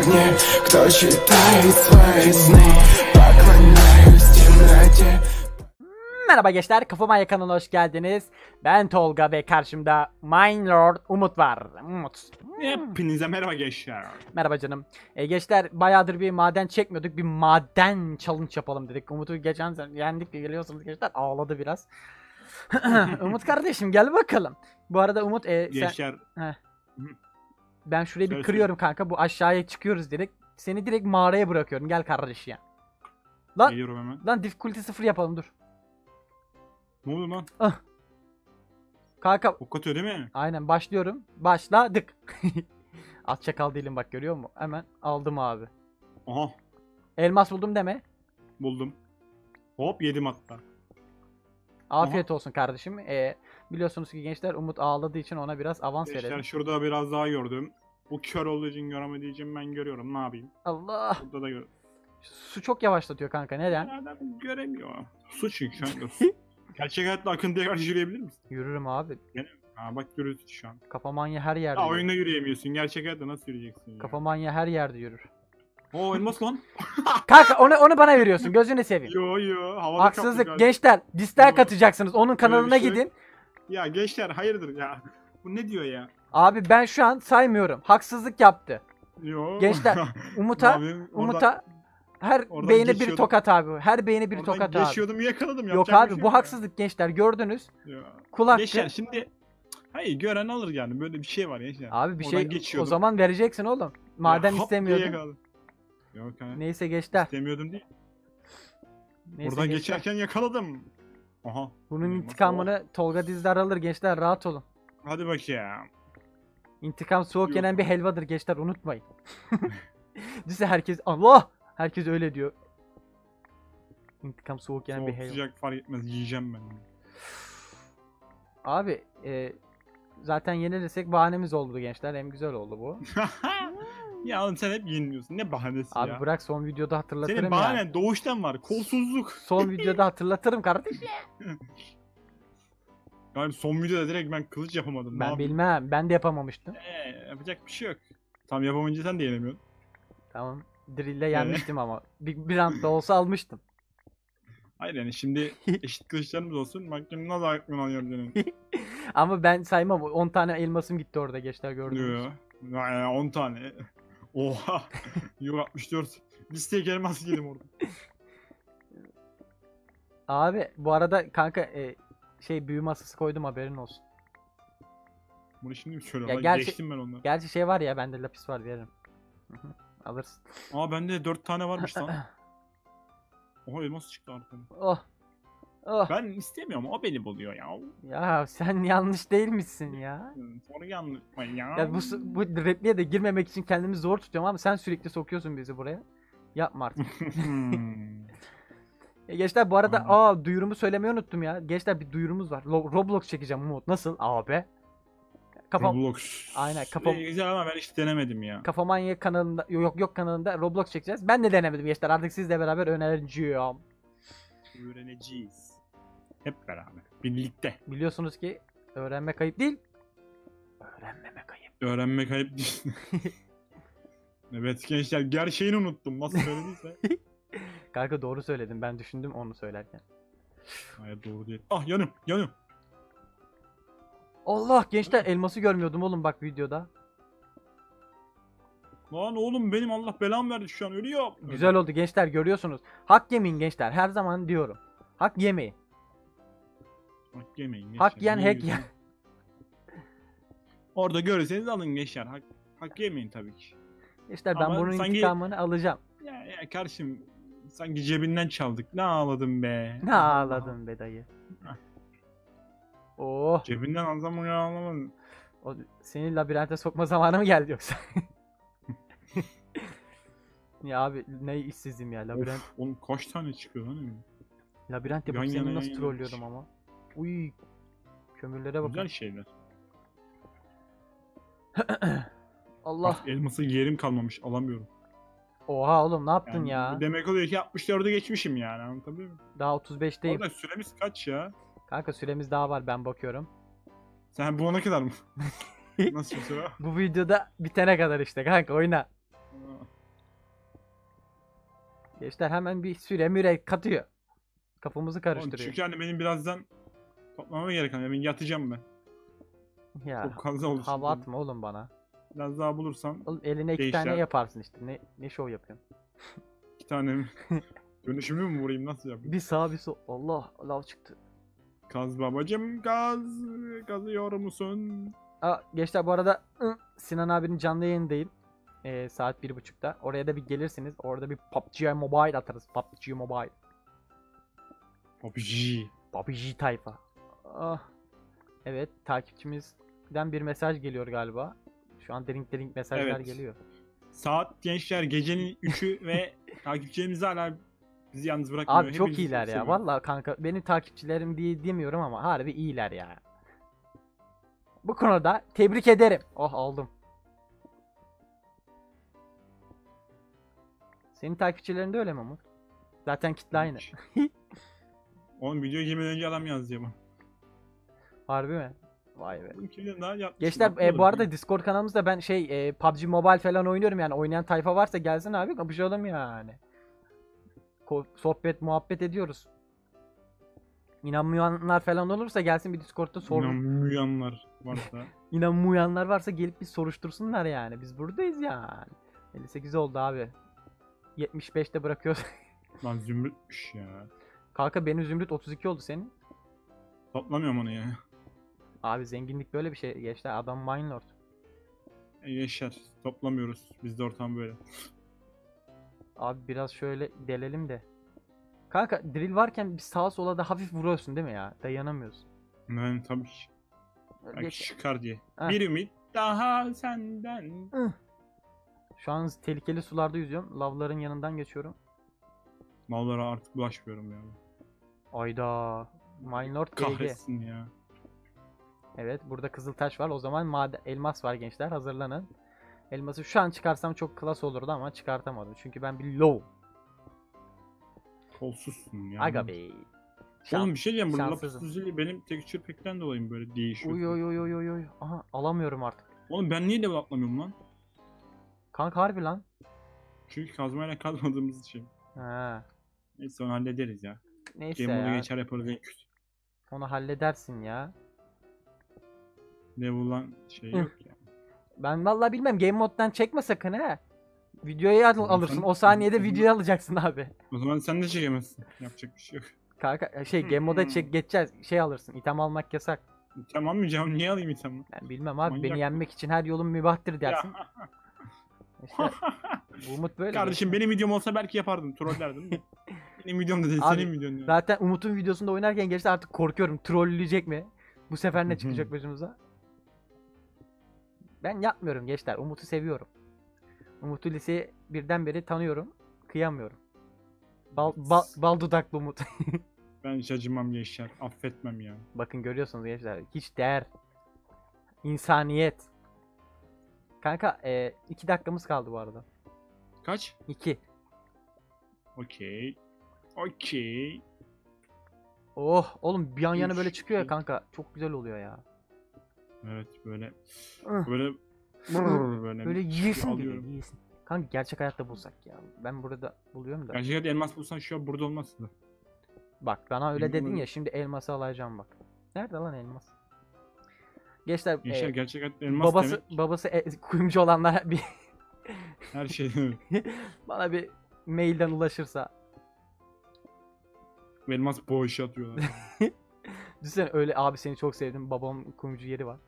огне, кто читает свои сны, поклоняюсь темноте. Merhaba gençler, Kafamanya kanalına hoş geldiniz. Ben Tolga ve karşımda Minelord Umut var. Umut. Hepinize merhaba gençler. Merhaba canım. Gençler bayağıdır bir maden çekmiyorduk. Bir maden challenge yapalım dedik. Umut'u geçen sene yendik, geliyorsunuz gençler. Ağladı biraz. Umut kardeşim gel bakalım. Bu arada Umut Gençler. ben şurayı bir Söyle, kırıyorum kanka. Bu aşağıya çıkıyoruz direkt. Seni direkt mağaraya bırakıyorum. Gel kardeş ya. Lan, Geliyorum hemen. lan difficulty 0 yapalım dur. Ne oldu lan? Kanka Ok atıyor değil mi? aynen başlıyorum. Başladık. Az çakal değilim bak, görüyor musun? Hemen aldım abi. Aha Elmas buldum deme. buldum. Hop yedim hatta. Afiyet olsun kardeşim. Biliyorsunuz ki gençler Umut ağladığı için ona biraz avans Gençler verelim. şurada biraz daha gördüm. Bu kör olduğu için göremediği için ben görüyorum, ne yapayım? Allah. Burada da gör. Su çok yavaşlatıyor kanka, neden? Adam göremiyor. Su çünkü kanka. Gerçek hayatta akıntıya karşı yürüyebilir misin? Yürürüm abi. Ha bak yürüdün şu an. Kafamanya her yerde Ha yürür. oyunda yürüyemiyorsun. Gerçek hayatta nasıl yürüyeceksin ya? Kafamanya her yerde yürür. Oo elmas lan. Kanka onu bana veriyorsun, gözünü seveyim. Yo havada Haksızlık kaptım gençler, dislike Yo. atacaksınız. Onun kanalına bir şey- gidin. Ya gençler hayırdır ya. Bu ne diyor ya? Abi ben şu an saymıyorum. Haksızlık yaptı. Yo. Gençler, Ne Umut'a yapayım? Umut'a her oradan beyine bir geçiyordum. tokat abi. Her beyine bir Oradan tokat abi. geçiyordum yakaladım. Yok yapacak bir abi şey bu yok haksızlık gençler, gördünüz. ya. Kul hakkı. Gençler şimdi hayır gören alır yani, böyle bir şey var gençler. Abi bir Oradan şey o geçiyordum. zaman vereceksin oğlum. Madem Ya, hop diye istemiyordun. yakaladım. Yok ha. Neyse gençler. İstemiyordum değil. Neyse Oradan gençler. geçerken yakaladım. Aha. Bunun Elmas. intikamını Tolga Dizdar alır gençler, rahat olun. Hadi bakayım. İntikam soğuk Yok. yenen bir helvadır gençler, unutmayın. Dize herkes Allah! Herkes öyle diyor. İntikam soğuk yenen bir Soğuk helva. sıcak fark etmez, yiyeceğim ben. Abi zaten yenilirsek bahanemiz oldu gençler. Hem güzel oldu bu. Ya oğlum sen hep yeniliyorsun. Ne bahanesi Abi ya? bırak, son videoda hatırlatırım Senin ya. bahanen doğuştan var. Kolsuzluk. Son videoda hatırlatırım kardeşim. Yani son videoda direkt ben kılıç yapamadım. Ne Ben yapayım? bilmem. Ben de yapamamıştım. Yapacak bir şey yok. Tam yapamayınca sen de yenemiyorsun. Tamam. Drill'le yenmiştim ama. Bir round da olsa almıştım. Hayır yani şimdi eşit kılıçlarımız olsun. Bakayım nasıl aklını alıyor senin. Ama ben saymam. 10 tane elmasım gitti orada gençler, gördünüz. Diyor ya. Ya 10 tane. Oha. Yok 64. Listeye gelmez yedim orada. Abi bu arada kanka büyü masası koydum, haberin olsun. Bunu şimdi mi söyle? Ya Lan gerçi- geçtim ben onları. Gerçi şey var ya, bende lapis var, veririm. Hı hı, alırsın. Aa bende 4 tane varmış lan. Oha elmas çıktı arkadan. Oh. Oh. Ben istemiyorum, o beni buluyor ya. Ya sen yanlış değil misin ya? Sonra yanlış ya. Ya bu repliğe de girmemek için kendimi zor tutuyorum ama sen sürekli sokuyorsun bizi buraya. Yapma artık. Gençler bu arada duyurumu söylemeyi unuttum ya. Gençler bir duyurumuz var. Roblox çekeceğim Umut. Nasıl? Abi. Roblox. Aynen, kafam- Güzel ama ben hiç denemedim ya. Kafamanya kanalında yok kanalında Roblox çekeceğiz. Ben de denemedim gençler. Artık sizle beraber önereceğim. Öğreneceğiz. Hep beraber. Birlikte. Biliyorsunuz ki öğrenmek ayıp değil. Öğrenmemek ayıp. Öğrenmek ayıp değil. Evet gençler, gerçeğini unuttum. Nasıl söylediyse. Kanka doğru söyledim. Ben düşündüm onu söylerken. Hayır doğru değil. Ah yanım. Allah gençler, elması görmüyordum oğlum bak videoda. Lan oğlum benim Allah belamı verdi şu an, ölüyor. Güzel oldu gençler, görüyorsunuz. Hak yemeyin gençler, her zaman diyorum. Hak yemeyin. Hak yemeyin gençler. Hak yiyen hack Yiyorsun. yer. Orada görürseniz alın gençler. Hak yemeyin tabii ki. Gençler ben Ama bunun sanki- intikamını alacağım. Ya kardeşim, sanki cebinden çaldık. Ne ağladım be. Ne ağladın be dayı. Oh. Cebinden alsam mı, ağlamadın. O, seni labirente sokma zamanı mı geldi yoksa? Ya abi ne işsizim ya, labirent. Of, oğlum kaç tane çıkıyor lan öyle? Labirent Yan yapıp seni yana, nasıl yan yana. trollüyordum ama. Uy. Kömürlere bakın. Güzel şeyler. Allah. Bak, elması yerim kalmamış, alamıyorum. Oha oğlum ne yaptın Yani ya? bu demek oluyor ki 64'ü geçmişim yani, anlatabiliyor muyum? Daha 35'teyim. Orada süremiz kaç ya? Kanka süremiz daha var, ben bakıyorum. Sen bu ona kadar mı? Nasıl bir süre? Bu videoda bitene kadar işte kanka, oyna. Aa. Gençler hemen bir süre müre katıyor. Kafamızı Oğlum, karıştırıyor. çünkü hani benim birazdan toplamama gerek. Hani ben yatacağım ben. Ya Çok fazla oldu hava şimdi. atma oğlum bana. Biraz daha bulursam Oğlum eline 2 tane gençler yaparsın işte. Ne şov yapıyorsun? 2 tane mi? Dönüşümlü mü vurayım, nasıl yapayım? Bir sağ bir sol. Allah lav çıktı. Kaz babacım kaz. Kazıyor musun? Aa, gençler bu arada Sinan abinin canlı yayındayım. Saat 1.30'da. Oraya da bir gelirsiniz. Orada bir PUBG Mobile atarız. PUBG Mobile. PUBG. PUBG tayfa. Ah. Evet, takipçimizden bir mesaj geliyor galiba. Şu an dering mesajlar Evet. geliyor. Saat gençler gecenin 3'ü ve takipçilerimiz hala bizi yalnız bırakmıyor. Abi çok Hepinizi iyiler ya. seviyorum. Vallahi kanka benim takipçilerim diye demiyorum ama harbi iyiler ya. Bu konuda tebrik ederim. Oh aldım. Senin takipçilerin de öyle mi Umut? Zaten kitle aynı. Oğlum video girmeden önce adam yazdı ya bana. Harbi mi? Vay be. Kimden daha yapmışım. Gençler atmadım bu arada ki. Discord kanalımızda ben PUBG Mobile falan oynuyorum yani oynayan tayfa varsa gelsin abi kapışalım yani. Sohbet muhabbet ediyoruz. İnanmayanlar falan olursa gelsin bir Discord'da sor. İnanmayanlar varsa. İnanmayanlar varsa gelip bir soruştursunlar yani. Biz buradayız yani. 58 oldu abi. 75'te bırakıyoruz. Lan zümrütmüş ya. Kanka benim Zümrüt 32 oldu senin. Toplamıyorum onu ya. Abi zenginlik böyle bir şey. Gençler adam Minelord. Yaşar. Toplamıyoruz. Bizde ortam böyle. Abi biraz şöyle delelim de. Kanka drill varken bir sağa sola da hafif vuruyorsun değil mi ya? Dayanamıyorsun. Ben tabii ki. Belki Geç. çıkar diye. Heh. Bir ümit daha senden. Şu an tehlikeli sularda yüzüyorum. Lavların yanından geçiyorum. Mallara artık bulaşmıyorum ya. Ayda. Minelord GG. Kahretsin ya. Evet burada kızıltaş var. O zaman elmas var gençler. Hazırlanın. Elması şu an çıkarsam çok klas olurdu ama çıkartamadım. Çünkü ben bir low. Kolsuzsun ya. Aga be. Oğlum bir şey diyeceğim. Burada şanssızım. lapis lazuli benim texture pack'ten dolayı mı böyle değişiyor? Uy oy oy oy oy oy. Aha alamıyorum artık. Oğlum ben niye level atlamıyorum lan? Kanka harbi lan. Çünkü kazmayla kazmadığımız için. Ha. Neyse onu hallederiz ya. Neyse Game moda ya. geçer yaparız en kötü. Onu halledersin ya. Level'dan şey Hı. yok ya. Ben vallahi bilmem game moddan çekme sakın ha. Videoyu alırsın. O saniyede videoyu alacaksın abi. O zaman sen de çekemezsin. Yapacak bir şey yok. Kanka game moda geçeceğiz. Şey alırsın. İtem almak yasak. Tamam mı canım? Niye alayım itemini? Ben bilmem abi. Manyak Beni mı? yenmek için her yolun mübahtır dersin. Ya. İşte bu Umut böyle. Kardeşim benim videom olsa belki yapardım. Trollerdim de. Benim videom da değil. Abi, Senin videon ya. Zaten Umut'un videosunda oynarken geçti artık korkuyorum. Trolleyecek mi? Bu sefer ne çıkacak başımıza? Ben yapmıyorum gençler. Umut'u seviyorum. Umut'u lise birden beri tanıyorum. Kıyamıyorum. Bal dudaklı Umut. Ben hiç acımam gençler. Affetmem ya. Bakın görüyorsunuz gençler. Hiç değer. İnsaniyet. Kanka 2 dakikamız kaldı bu arada. Kaç? 2. Okey. Okey. Oh oğlum bir yan yana böyle Üç, çıkıyor ya iki. kanka. Çok güzel oluyor ya. Evet böyle. Ih, Böyle. Böyle. Böyle yiyesin geliyor alıyorum. yiyesin. Kanka gerçek hayatta bulsak ya. Ben burada buluyorum da. Gerçekten elmas bulsan şu an burada olmazsın da. Bak bana öyle Bilmiyorum dedin öyle. ya şimdi elması alacağım bak. Nerede lan elmas? Gençler Gençler gerçekten elmas demek babası kuyumcu olanlar bir her şey. bana bir mailden ulaşırsa. Elmas boğuşu atıyorlar. Düşünsene öyle abi seni çok sevdim. Babamın kuyumcu yeri var.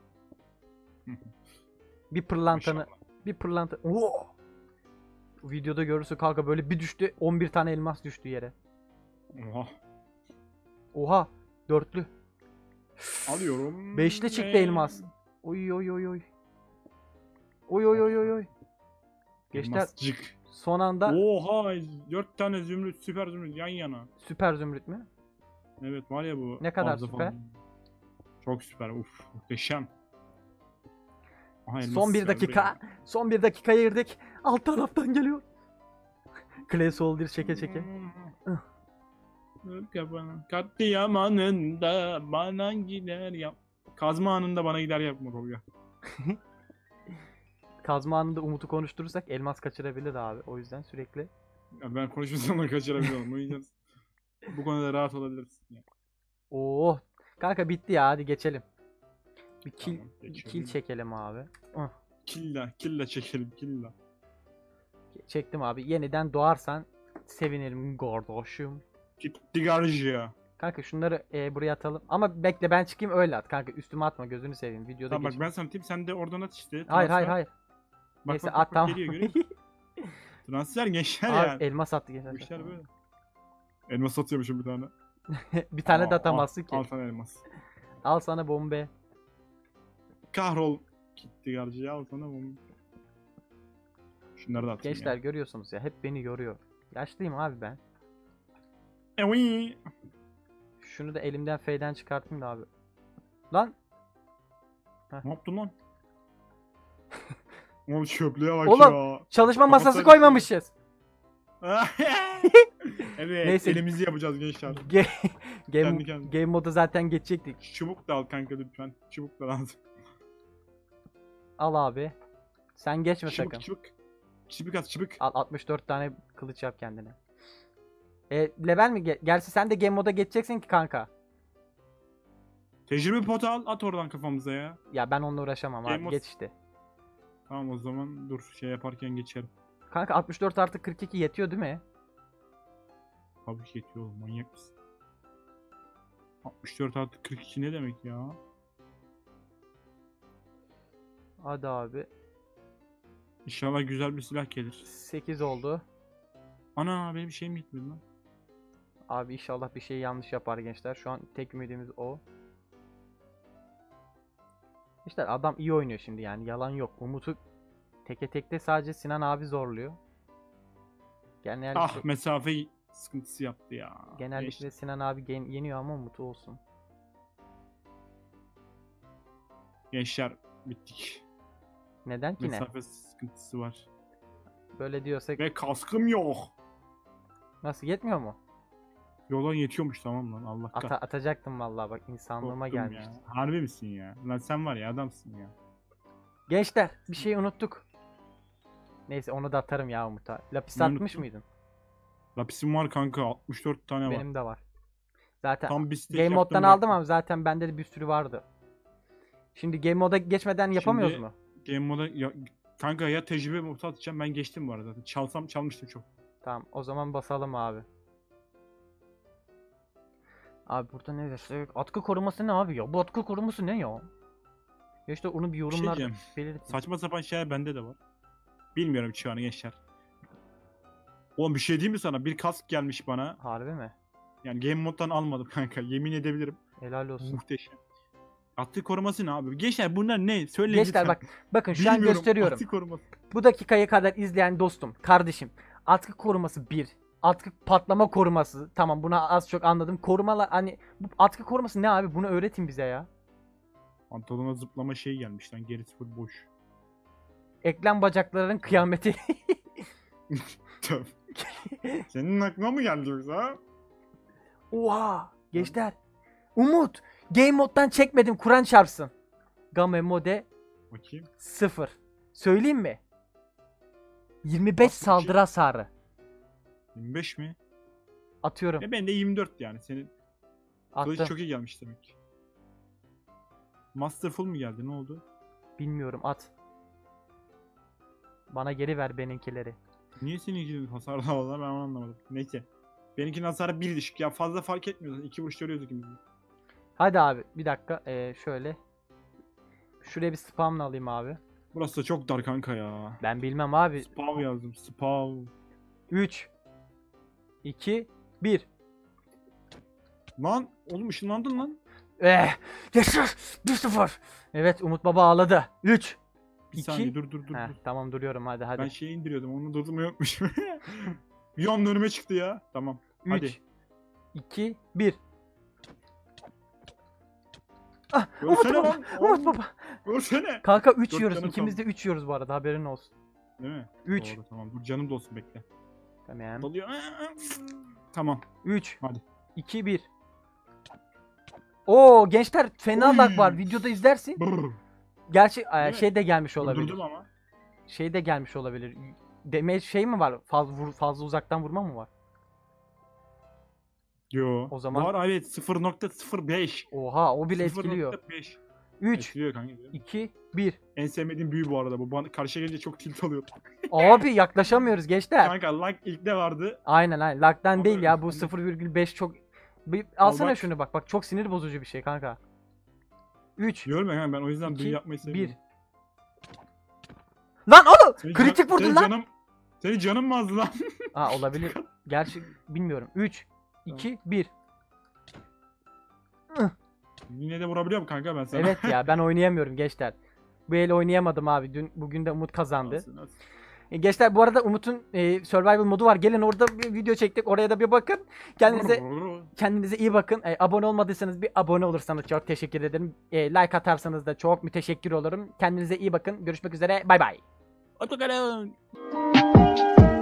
Bir pırlantanı Maşallah. bir pırlanta. Oo! Videoda görürsün kanka böyle bir düştü 11 tane elmas düştü yere. Oha. Oha dörtlü. Alıyorum. Beşli çıktı elmas. Oy oy oy oy. Oy oy oy oy oy. Gençler Elmascık. son anda Oha 4 tane zümrüt, süper zümrüt yan yana. süper zümrüt mü? Evet var ya bu. Ne kadar fazla süper? fazla. Çok süper. Uf muhteşem. Aha, elmas Son bir ver dakika. Son bir dakikaya girdik. Alt taraftan geliyor. Clay Soldier çeke çeke. Kafanı. Katliam anında bana gider yap. Kazma anında bana gider yapmak oluyor. Kazma anında Umut'u konuşturursak elmas kaçırabilir abi. O yüzden sürekli Ya ben konuşmasam da kaçırabiliyorum. O yüzden bu konuda rahat olabilirsin. Ya. Oo. Kanka bitti ya, hadi geçelim. Bir Tamam, kill geçelim. çekelim abi. Killa çekelim killa. Çektim abi. Yeniden doğarsan sevinirim kardeşim. Gitti garajya. Kanka şunları buraya atalım. Ama bekle ben çıkayım öyle at. Kanka üstüme atma, gözünü seveyim. Videoda Tamam bak geç. ben sana atayım sen de oradan at işte. Hayır Transfer. hayır. Bak, Neyse bak, at bak, tamam. geliyor, görüyor musun? Transfer gençler Abi yani. elmas attı Bu geçen. işler böyle. Elmas satıyormuşum bir tane. Bir tane de Aa, atamazsın ki. Al sana elmas. Al sana bombe. Kahrol. Gitti garajya al sana bunu. Şunları da atayım Gençler görüyorsunuz ya, hep beni yoruyor. Yaşlıyım abi ben. ya. Evi. Şunu da elimden F'den çıkartayım da abi. Lan Ne yaptın lan? Oğlum çöplüğe bak Oğlum, ya. çalışma masası Kafasına koymamışız. Evet, Neyse. elimizi yapacağız gençler. Game, kendine. game modu zaten geçecektik. Çubuk da al kanka lütfen. Çubuk da lazım. Al abi. Sen geçme sakın. Çubuk. Çubuk at çubuk. Al 64 tane kılıç yap kendine. Level mi? Gerçi sen de game moda geçeceksin ki kanka. Tecrübe potu al at oradan kafamıza ya. Ya ben onunla uğraşamam Game abi. mod- Geç işte. Tamam o zaman dur şey yaparken geçerim. Kanka 64 artı 42 yetiyor değil mi? Tabii ki yetiyor oğlum manyak mısın? 64 artı 42 ne demek ya? Hadi abi. İnşallah güzel bir silah gelir. 8 oldu. Ana benim şeyim gitmedi lan. Abi inşallah bir şey yanlış yapar gençler. Şu an tek ümidimiz o. İşte adam iyi oynuyor şimdi yani, yalan yok. Umut'u teke tekte sadece Sinan abi zorluyor. Genellikle, Ah mesafe sıkıntısı yaptı ya. genellikle Geçti. Sinan abi yeniyor ama Umut olsun. Gençler bittik. Neden ki ne? Mesafe sıkıntısı var. Böyle diyorsak Ve kaskım yok. nasıl, yetmiyor mu? Yoldan yetiyormuş tamam lan Allah kahretsin. Atacaktım vallahi, bak insanlığıma Korktum gelmişti. ya. Harbi misin ya? Lan sen var ya adamsın ya. Gençler bir şey unuttuk. Neyse onu da atarım ya Umut'a. Lapis Ne atmış unuttun? mıydın? Lapisim var kanka 64 tane var. Benim de var. Zaten Tam bir stack Game yaptım, Mode'dan bıraktım. aldım ama zaten bende de bir sürü vardı. Şimdi Game Mode'a geçmeden yapamıyoruz Şimdi- mu? Game moda ya, kanka ya tecrübe modu atacağım ben geçtim bu arada. Çalsam çalmıştım çok. Tamam o zaman basalım abi. Abi burada ne desek? Atkı koruması ne abi ya? Bu atkı koruması ne ya? Ya işte onu bir Bir şey yorumlarda diyeceğim. belirtin. Saçma sapan şeyler bende de var. Bilmiyorum şu an gençler. Oğlum bir şey diyeyim mi sana? Bir kask gelmiş bana. Harbi mi? Yani game moddan almadım kanka. Yemin edebilirim. Helal olsun. Muhteşem. Atlı koruması ne abi? Gençler bunlar ne? Söyleyin Gençler lütfen. bakın şu an Bilmiyorum, gösteriyorum. Atlı koruması. Bu dakikaya kadar izleyen dostum, kardeşim. Atkı koruması 1. Atkı patlama koruması. Tamam, buna az çok anladım. Korumalar hani, bu atkı koruması ne abi? Bunu öğretin bize ya. Pantolona zıplama şey gelmiş lan. Gerisi full boş. Eklem bacaklarının kıyameti. Tabii. Senin aklına mı geldi yoksa? Oha! Gençler. Umut! Game moddan çekmedim, Kur'an çarpsın. Game mode Bakayım. 0. Söyleyeyim mi? 25 Nasıl bir saldırı şey? hasarı. 25 mi? Atıyorum. Ben de 24 yani. Senin kılıç Attım. çok iyi gelmiş demek ki. Master full mu geldi? Ne oldu? Bilmiyorum, at. Bana geri ver benimkileri. Niye senin ilgili hasarlı havalar ben onu anlamadım. Neyse. Benimkinin hasarı 1 düşük ya. Fazla fark etmiyor. 2 vuruş görüyoruz ikimiz. de. Hadi abi bir dakika, şöyle. Şuraya bir spamla alayım abi. Burası da çok dar kanka ya. Ben bilmem abi. Spav yazdım. Spav. 3 2 1. Lan oğlum ışınlandın lan. Yaşar 1-0. Evet, Umut Baba ağladı. 3 Bir 2 saniye dur. Tamam duruyorum, hadi hadi. Ben şeyi indiriyordum onu durdurmayı unutmuşum. Bir anda önüme çıktı ya. Tamam. 3 Hadi. 2 1. Ah, Umut Ölsene Baba. lan. Umut Baba. Ölsene. Kanka 3 Dört yiyoruz. canım İkimiz de kaldı. 3 yiyoruz bu arada, haberin olsun. Değil mi? 3. Doğru tamam. Dur canım da olsun bekle. Tamam. Doluyor. Tamam. 3 Hadi. 2 1. Oo gençler, fena Oy. lag var. Videoda izlersin. Brrr. Gerçi mi? şey de gelmiş olabilir. Durdurdum ama. Şey de gelmiş olabilir. damage şey mi var? Fazla uzaktan vurma mı var? Yo. O zaman- Var evet 0.05. Oha o bile etkiliyor. 0.5. 3, Etkiliyor kanka. 2, 1. En sevmediğim büyü bu arada. Bu bana karşıya gelince çok tilt oluyor. Abi yaklaşamıyoruz gençler. Kanka lag ilk de vardı. Aynen. Lag'dan Ama değil ya bu hani- 0,5 çok... Alsana bak. şunu bak. Bak çok sinir bozucu bir şey kanka. 3, Diyorum ya kanka ben o yüzden 2, büyü yapmayı 1. seviyorum. Lan oğlum! Senin Kritik vurdun senin lan! Canım, senin canın mı azdı lan? Aa olabilir. Gerçi bilmiyorum. 3, 2, 1. Yine de vurabiliyorum kanka ben sana. Evet ya ben oynayamıyorum gençler. Bu el oynayamadım abi. Bugün de Umut kazandı. Olsun, olsun. Gençler bu arada Umut'un survival modu var. Gelin orada bir video çektik. Oraya da bir bakın. Kendinize iyi bakın. Abone olmadıysanız bir abone olursanız çok teşekkür ederim. Like atarsanız da çok müteşekkir olurum. Kendinize iyi bakın. Görüşmek üzere. Bay bay. Hoşçakalın.